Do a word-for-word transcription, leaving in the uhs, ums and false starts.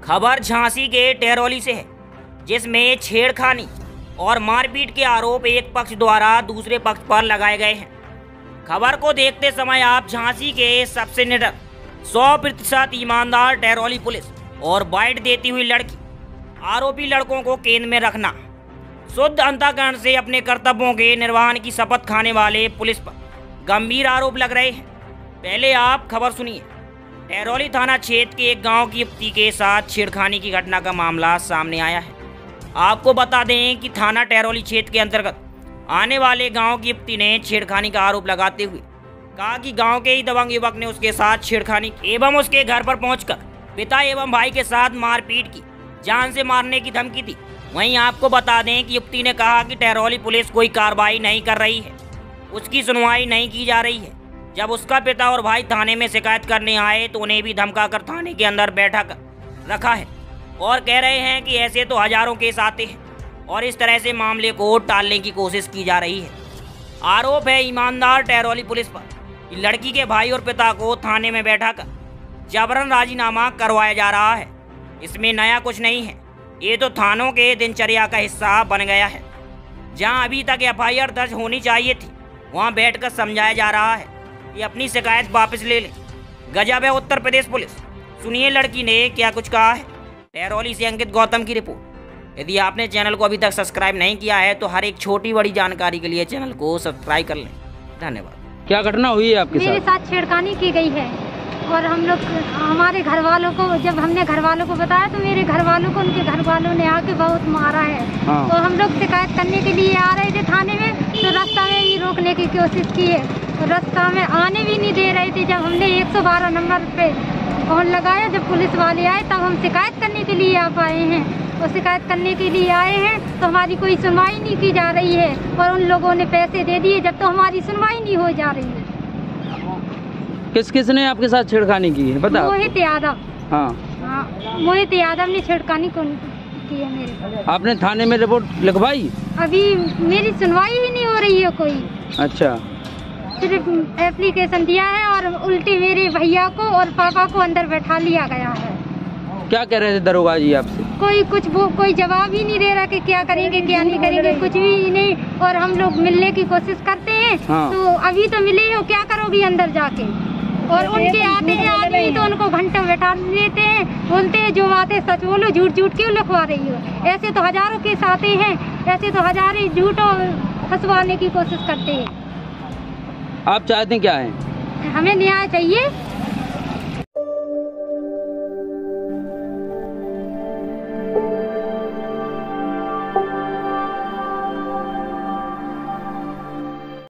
खबर झांसी के टेहरौली से है, जिसमें छेड़खानी और मारपीट के आरोप एक पक्ष द्वारा दूसरे पक्ष पर लगाए गए हैं। खबर को देखते समय आप झांसी के सबसे निडर, सौ प्रतिशत ईमानदार टेहरौली पुलिस और बाइट देती हुई लड़की, आरोपी लड़कों को केंद्र में रखना, शुद्ध अंतःकरण से अपने कर्तव्यों के निर्वहन की शपथ खाने वाले पुलिस पर गंभीर आरोप लग रहे हैं। पहले आप खबर सुनिए। टेहरौली थाना क्षेत्र के एक गांव की युवती के साथ छेड़खानी की घटना का मामला सामने आया है। आपको बता दें कि थाना टेहरौली क्षेत्र के अंतर्गत आने वाले गांव की युवती ने छेड़खानी का आरोप लगाते हुए कहा कि गांव के ही दबंग युवक ने उसके साथ छेड़खानी एवं उसके घर पर पहुंचकर पिता एवं भाई के साथ मारपीट की, जान से मारने की धमकी दी। वहीं आपको बता दें कि युवती ने कहा कि टेहरौली पुलिस कोई कार्रवाई नहीं कर रही है, उसकी सुनवाई नहीं की जा रही है। जब उसका पिता और भाई थाने में शिकायत करने आए तो उन्हें भी धमकाकर थाने के अंदर बैठा कर रखा है और कह रहे हैं कि ऐसे तो हजारों केस आते हैं और इस तरह से मामले को टालने की कोशिश की जा रही है। आरोप है ईमानदार टेहरौली पुलिस पर कि लड़की के भाई और पिता को थाने में बैठाकर जबरन राजीनामा करवाया जा रहा है। इसमें नया कुछ नहीं है, ये तो थानों के दिनचर्या का हिस्सा बन गया है। जहां अभी तक एफ आई आर दर्ज होनी चाहिए थी, वहां बैठकर समझाया जा रहा है कि अपनी शिकायत वापस ले लें। गजब है उत्तर प्रदेश पुलिस। सुनिए लड़की ने क्या कुछ कहा है। टेहरौली से अंकित गौतम की रिपोर्ट। यदि आपने चैनल को अभी तक सब्सक्राइब नहीं किया है तो हर एक छोटी बड़ी जानकारी के लिए चैनल को सब्सक्राइब कर लें। धन्यवाद। क्या घटना हुई है आपके साथ? मेरे साथ छेड़खानी की गई है और हम लोग हमारे घर वालों को, जब हमने घर वालों को बताया तो मेरे घर वालों को उनके घर वालों ने आके बहुत मारा है। हाँ। तो हम लोग शिकायत करने के लिए आ रहे थे थाने में, तो रास्ता में ही रोकने की कोशिश की है, तो रास्ता में आने भी नहीं दे रहे थे। जब हमने एक सौ बारह नंबर पे फोन लगाया, जब पुलिस वाले आए तब हम शिकायत करने के लिए आप आए हैं। और शिकायत करने के लिए आए हैं तो हमारी कोई सुनवाई नहीं की जा रही है और उन लोगों ने पैसे दे दिए जब तो हमारी सुनवाई नहीं हो जा रही है। किस किस ने आपके साथ छेड़खानी की है बता? मोहित यादव। हाँ हाँ, मोहित यादव ने छेड़खानी की है मेरे साथ। आपने थाने में रिपोर्ट लिखवाई? अभी मेरी सुनवाई ही नहीं हो रही है कोई। अच्छा, सिर्फ एप्लीकेशन दिया है और उल्टे मेरे भैया को और पापा को अंदर बैठा लिया गया है। क्या कह रहे थे दरोगा जी आपसे? कोई कुछ वो कोई जवाब ही नहीं दे रहा कि क्या करेंगे क्या नहीं करेंगे, कुछ भी नहीं। और हम लोग मिलने की कोशिश करते हैं। हाँ। तो अभी तो मिले हो, क्या करोगी अंदर जाके? और उनके आते आदमी तो उनको घंटों बैठा लेते हैं, बोलते हैं जो बातें सच बोलो, झूठ झूठ क्यों लिखवा रही हो। ऐसे तो हजारों केस आते हैं, ऐसे तो हजारों झूठों फंसवाने की कोशिश करते हैं। आप चाहते हैं क्या है? हमें न्याय चाहिए।